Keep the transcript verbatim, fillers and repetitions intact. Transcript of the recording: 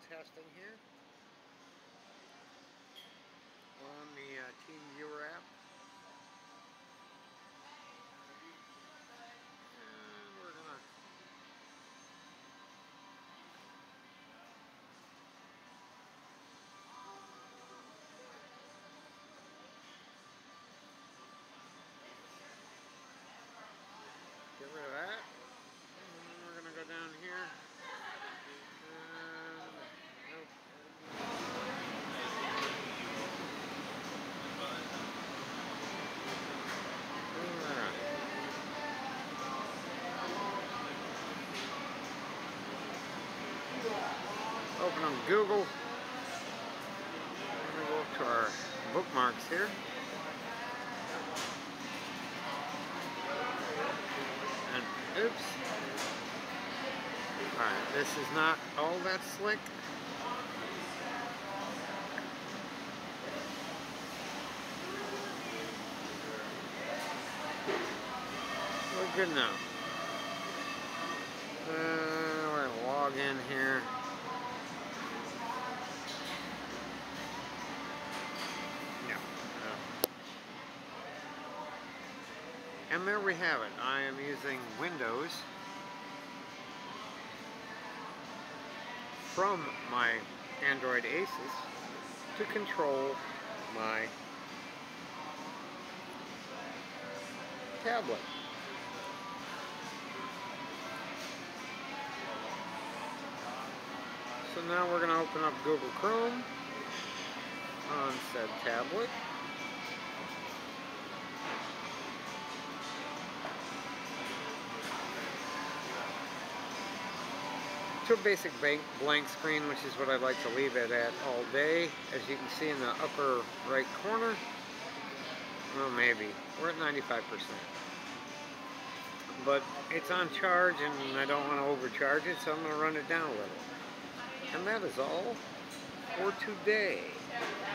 testing here on the uh, Teamviewer app. And we're gonna get rid of that. And we're gonna go down here. And nope. Open up Google. We're going to go to our bookmarks here. And oops. Alright, this is not all that slick. We're good now. Uh, we're going to log in here. And there we have it. I am using Windows from my Android Asus to control my tablet. So now we're going to open up Google Chrome on said tablet. To a basic blank screen, which is what I like to leave it at all day. As you can see in the upper right corner, well, maybe we're at ninety-five percent, but it's on charge and I don't want to overcharge it, so I'm going to run it down a little. And that is all for today.